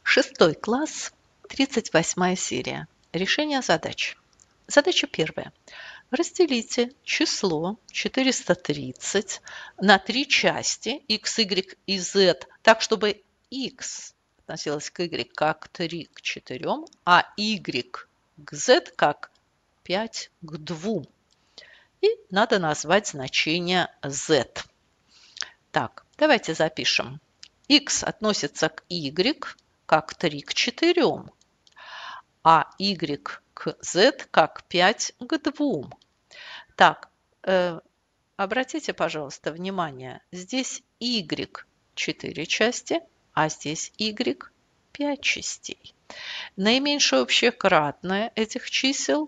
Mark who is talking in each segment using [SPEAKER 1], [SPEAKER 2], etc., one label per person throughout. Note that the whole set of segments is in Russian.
[SPEAKER 1] Шестой класс, 38 серия. Решение задач. Задача первая. Разделите число 430 на три части x, y и z, так, чтобы x относилось к y как 3 к 4, а y к z как 5 к 2. И надо назвать значение z. Так, давайте запишем. X относится к y как 3 к 4, а y к z как 5 к 2. Так, обратите, пожалуйста, внимание, здесь y 4 части, а здесь y 5 частей. Наименьшее общее кратное этих чисел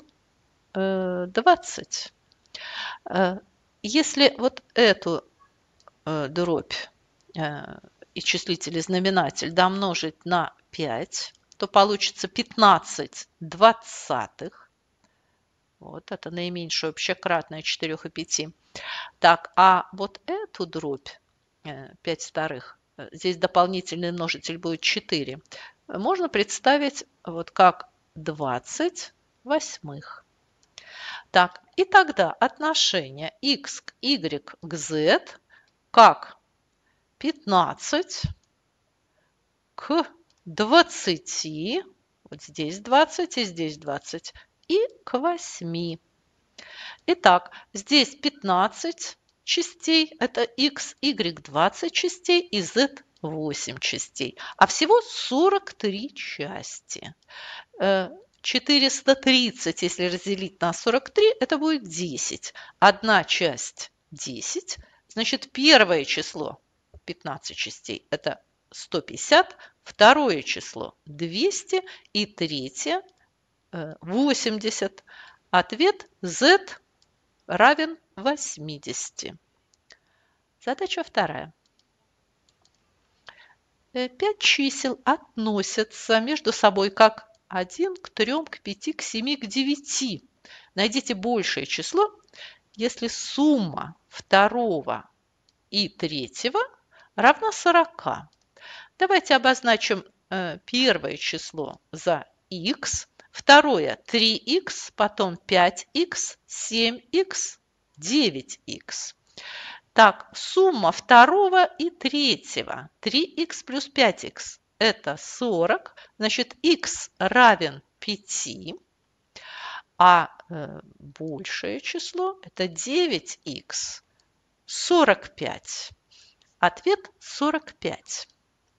[SPEAKER 1] 20. Если вот эту дробь и числитель и знаменатель домножить на 5, то получится 15 двадцатых. Вот это наименьшее общекратное 4 и 5. Так, а вот эту дробь 5 вторых, здесь дополнительный множитель будет 4, можно представить вот как 20 восьмых. Так, и тогда отношение x к y к z как 15 к 20, вот здесь 20 и здесь 20, и к 8. Итак, здесь 15 частей, это x, y 20 частей и z 8 частей, а всего 43 части. 430, если разделить на 43, это будет 10. Одна часть 10, значит первое число 15 частей – это 150, второе число 200 и третье 80. Ответ z равен 80. Задача вторая. 5 чисел относятся между собой как 1 к 3, к 5, к 7, к 9. Найдите большее число, если сумма второго и третьего равна 40. Давайте обозначим первое число за x, второе 3х, потом 5х, 7х, 9х. Так, сумма второго и третьего 3х плюс 5х это 40, значит х равен 5, а большее число это 9х 45. Ответ 45.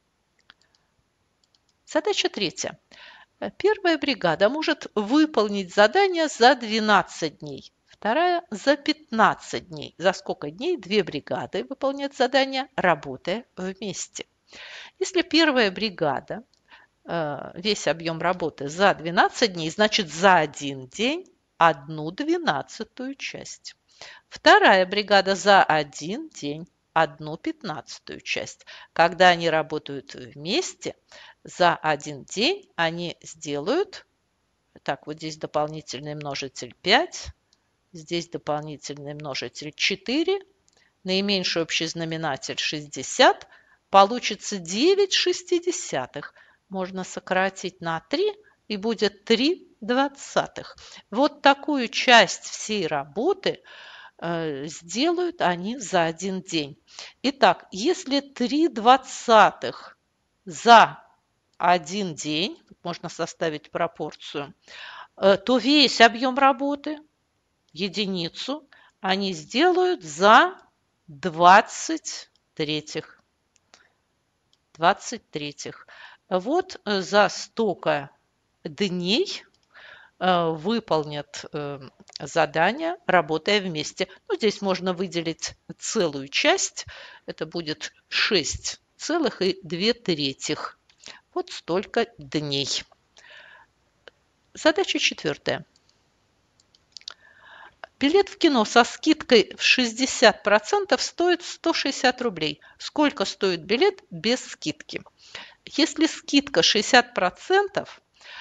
[SPEAKER 1] Задача третья. Первая бригада может выполнить задание за 12 дней, вторая за 15 дней. За сколько дней две бригады выполняют задание, работая вместе? Если первая бригада, весь объем работы за 12 дней, значит за один день 1/12 часть. Вторая бригада за один день 1/15 часть. Когда они работают вместе, за один день они сделают, так, вот здесь дополнительный множитель 5, здесь дополнительный множитель 4, наименьший общий знаменатель 60, получится 9/60. Можно сократить на 3 и будет 3/20. Вот такую часть всей работы сделают они за один день. Итак, если 3/20 за один день, можно составить пропорцию, то весь объем работы, единицу, они сделают за 20 третьих. 20 третьих. Вот за столько дней выполнят задание, работая вместе. Ну, здесь можно выделить целую часть. Это будет 6,2. Вот столько дней. Задача четвертая. Билет в кино со скидкой в 60% стоит 160 рублей. Сколько стоит билет без скидки? Если скидка 60%,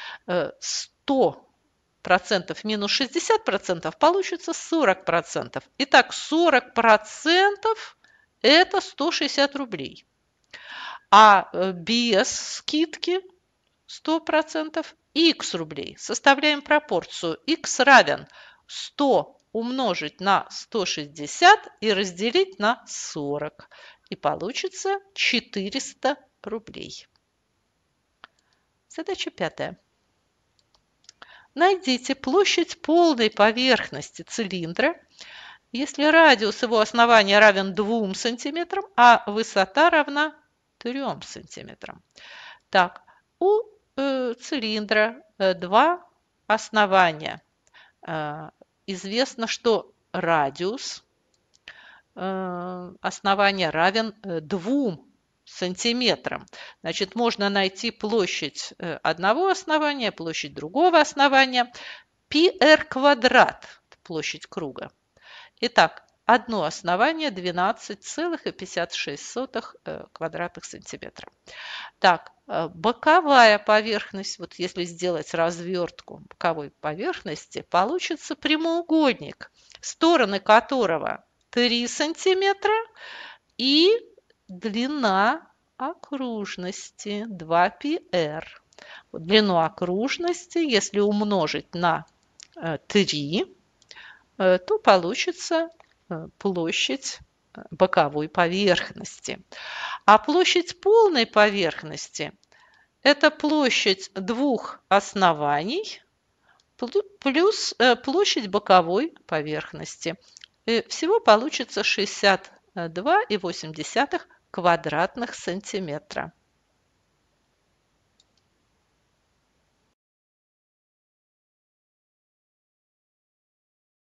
[SPEAKER 1] 100% минус 60% получится 40%. Итак, 40% это 160 рублей. А без скидки 100% и х рублей. Составляем пропорцию. Х равен 100 умножить на 160 и разделить на 40. И получится 400 рублей. Задача 5. Найдите площадь полной поверхности цилиндра, если радиус его основания равен 2 см, а высота равна 3 см. Так, у цилиндра два основания. Известно, что радиус основания равен 2 сантиметрам. Значит, можно найти площадь одного основания, площадь другого основания. πr квадрат, площадь круга. Итак, одно основание 12,56 квадратных сантиметра. Так, боковая поверхность, вот если сделать развертку боковой поверхности, получится прямоугольник, стороны которого 3 сантиметра и длина окружности 2πr. Длину окружности, если умножить на 3, то получится площадь боковой поверхности. А площадь полной поверхности – это площадь двух оснований плюс площадь боковой поверхности. Всего получится 62,8 квадратных сантиметра.